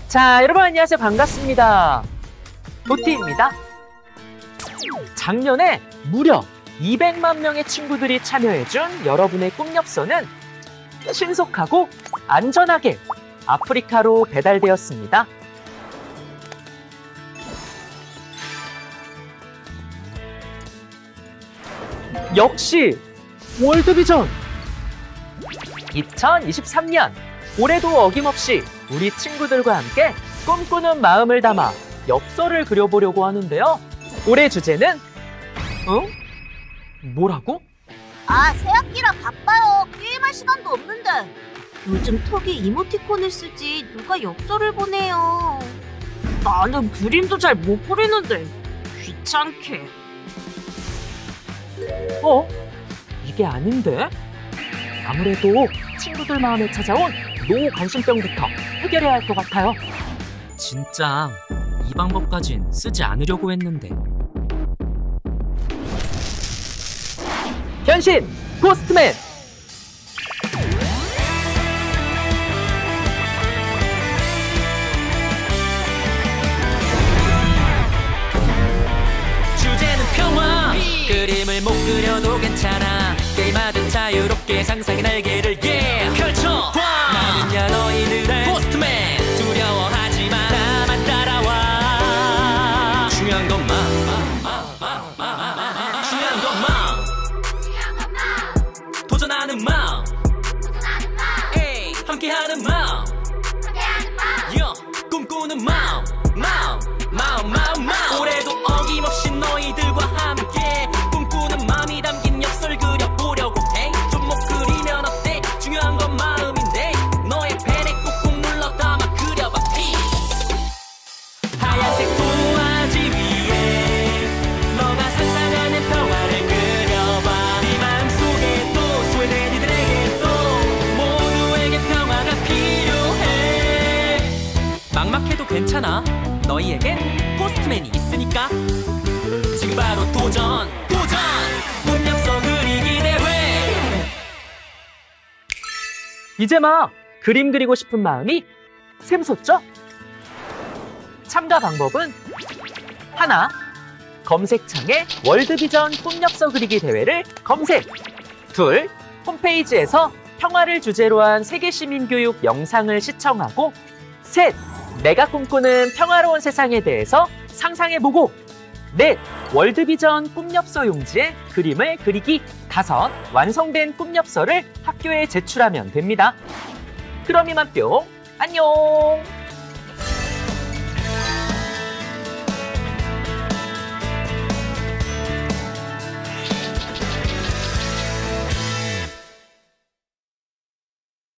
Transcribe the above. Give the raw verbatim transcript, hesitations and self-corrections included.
자, 여러분 안녕하세요. 반갑습니다. 도티입니다. 작년에 무려 이백만 명의 친구들이 참여해준 여러분의 꿈엽서는 신속하고 안전하게 아프리카로 배달되었습니다. 역시 월드비전! 이천이십삼 년 올해도 어김없이 우리 친구들과 함께 꿈꾸는 마음을 담아 엽서를 그려보려고 하는데요. 올해 주제는 응? 뭐라고? 아, 새학기라 바빠요. 게임할 시간도 없는데. 요즘 톡이 이모티콘을 쓰지 누가 엽서를 보내요. 나는 그림도 잘 못 그리는데 귀찮게. 어? 이게 아닌데? 아무래도 친구들 마음에 찾아온 노 관심병부터 해결해야 할 것 같아요. 진짜 이 방법까진 쓰지 않으려고 했는데. 변신! 고스트맨! 주제는 평화. 그림을 못 그려도 괜찮아. 게임하듯 자유롭게 상상의 날개를 yeah! 펼쳐 봐. 나는야 너희들의 고스트맨. 두려워하지 마. 나만 따라와. 중요한 것만 중요한 것만 도전하는 마음, 에이, 함께하는 마음, 요, 꿈꾸는 마음, 마음, 마음, 마음, 마음. 올해도 어김없이 너희들과 함께 꿈꾸는 마음이 담긴 엽서를 그려보려고 해. 좀 못 그리면 어때? 중요한 건 마음인데 너의 펜에 꾹꾹 눌러 담아 그려봐. 피 하얀색 도화지 위에 너가 상상하는 평화를 그려봐. 네 마음속에도 소외된 이들에게도 모두에게 평화가 필요해. 막막해도 괜찮아. 너희에겐 포스트맨이 있으니까. 지금 바로 도전 도전 꿈엽서 그리기 대회. 이제 막 그림 그리고 싶은 마음이 샘솟죠? 참가 방법은 하나, 검색창에 월드비전 꿈엽서 그리기 대회를 검색. 둘, 홈페이지에서 평화를 주제로 한 세계시민교육 영상을 시청하고. 셋, 내가 꿈꾸는 평화로운 세상에 대해서 상상해보고. 넷, 월드비전 꿈엽서 용지에 그림을 그리기. 다섯, 완성된 꿈엽서를 학교에 제출하면 됩니다. 그럼 이만 뿅, 안녕!